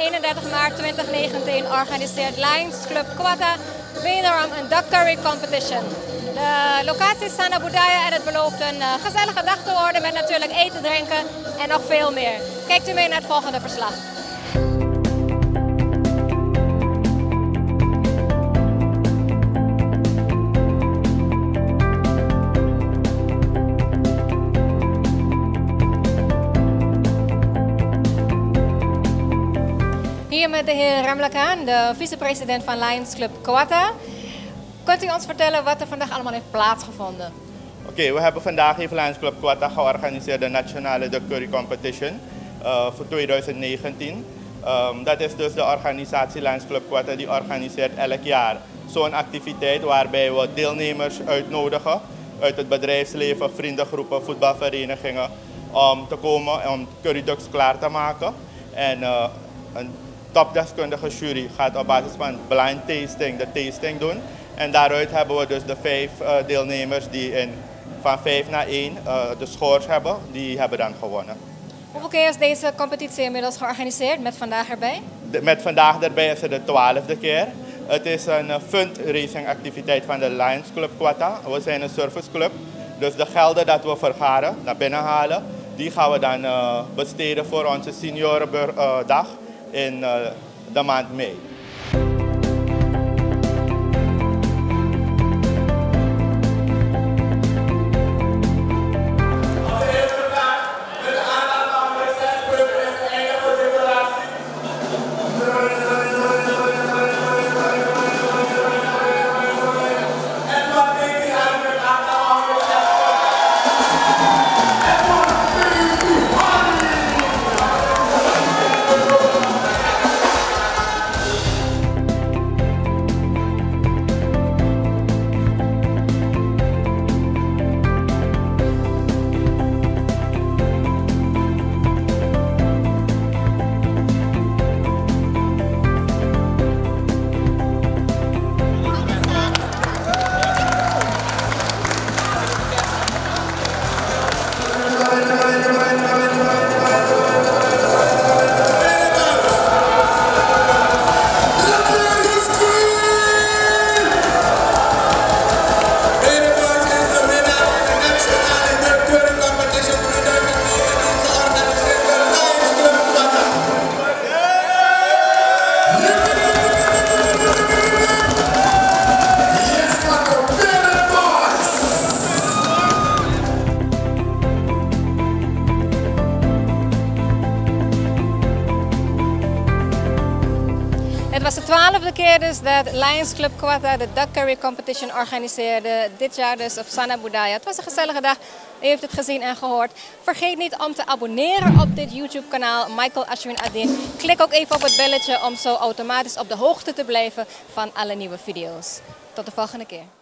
31 maart 2019 organiseert Lions Club Quatta wederom een duck curry competition. De locatie is Sana Budaya en het belooft een gezellige dag te worden met natuurlijk eten, drinken en nog veel meer. Kijkt u mee naar het volgende verslag. Hier met de heer Ramlakan, de vicepresident van Lions Club Quatta. Kunt u ons vertellen wat er vandaag allemaal heeft plaatsgevonden? Oké, we hebben vandaag heeft Lions Club Quatta georganiseerd de nationale Duck Curry Competition voor 2019. Dat is dus de organisatie Lions Club Quatta die organiseert elk jaar zo'n activiteit waarbij we deelnemers uitnodigen uit het bedrijfsleven, vriendengroepen, voetbalverenigingen om te komen om curryducks klaar te maken. En een topdeskundige jury gaat op basis van blind tasting de tasting doen. En daaruit hebben we dus de 5 deelnemers die van 5 naar 1 de scores hebben, die hebben dan gewonnen. Hoeveel keer is deze competitie inmiddels georganiseerd met vandaag erbij? Met vandaag erbij is het de 12e keer. Het is een fundraising activiteit van de Lions Club Quatta. We zijn een serviceclub, dus de gelden dat we vergaren, naar binnen halen, die gaan we dan besteden voor onze seniorendag in de maand mei. Het was de 12e keer dus dat Lions Club Quatta de Duck Curry Competition organiseerde. Dit jaar dus op Sana Budaya. Het was een gezellige dag. U heeft het gezien en gehoord. Vergeet niet om te abonneren op dit YouTube kanaal Michael Ashwin Adin. Klik ook even op het belletje om zo automatisch op de hoogte te blijven van alle nieuwe video's. Tot de volgende keer.